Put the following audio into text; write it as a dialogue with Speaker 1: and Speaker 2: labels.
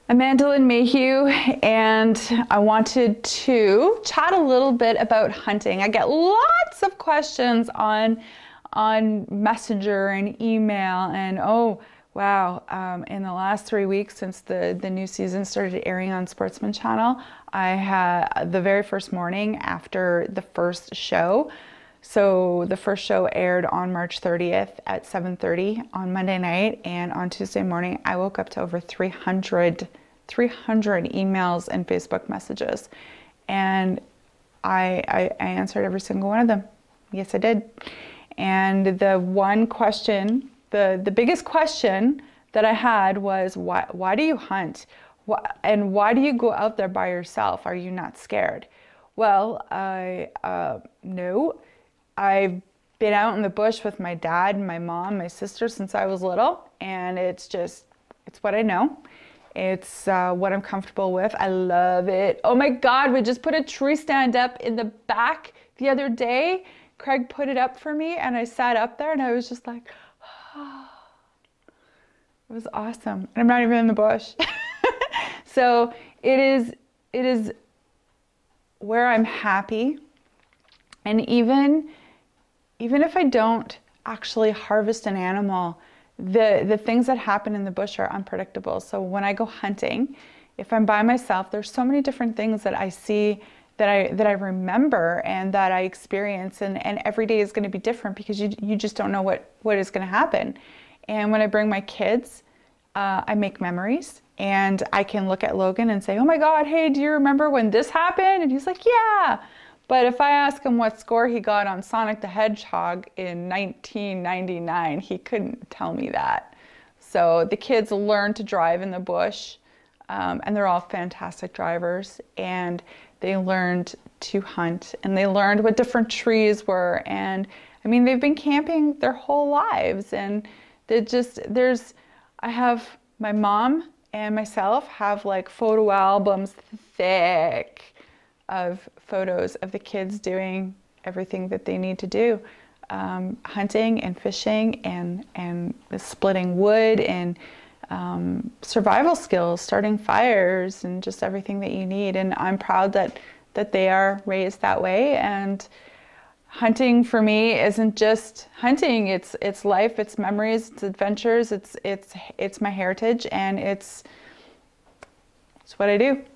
Speaker 1: Amanda Lynn Mayhew, and I wanted to chat a little bit about hunting. I get lots of questions on Messenger and email, and oh wow, in the last 3 weeks since the new season started airing on Sportsman Channel, I had the very first morning after the first show. So the first show aired on March 30th at 7:30 on Monday night, and on Tuesday morning I woke up to over 300 emails and Facebook messages, and I answered every single one of them. Yes, I did. And the one question, the biggest question that I had was, why do you hunt? And why do you go out there by yourself? Are you not scared? Well, no. I've been out in the bush with my dad and my mom, my sister since I was little, and it's what I know. It's what I'm comfortable with. I love it. Oh my God, we just put a tree stand up in the back the other day. Craig put it up for me, and I sat up there and I was just like, oh, it was awesome. And I'm not even in the bush. So it is where I'm happy. And even if I don't actually harvest an animal, the things that happen in the bush are unpredictable. So when I go hunting, if I'm by myself, there's so many different things that I see, that I remember and that I experience, and every day is going to be different because you just don't know what is going to happen. And when I bring my kids, I make memories, and I can look at Logan and say, oh my God, hey, do you remember when this happened? And he's like, yeah. But if I ask him what score he got on Sonic the Hedgehog in 1999, he couldn't tell me that. So the kids learn to drive in the bush, and they're all fantastic drivers, and they learned to hunt, and they learned what different trees were. And I mean, they've been camping their whole lives, and I have my mom and myself have like photo albums thick of photos of the kids doing everything that they need to do, hunting and fishing and splitting wood and survival skills, starting fires, and just everything that you need. And I'm proud that they are raised that way. And hunting for me isn't just hunting, it's life, it's memories, it's adventures, it's my heritage, and it's what I do.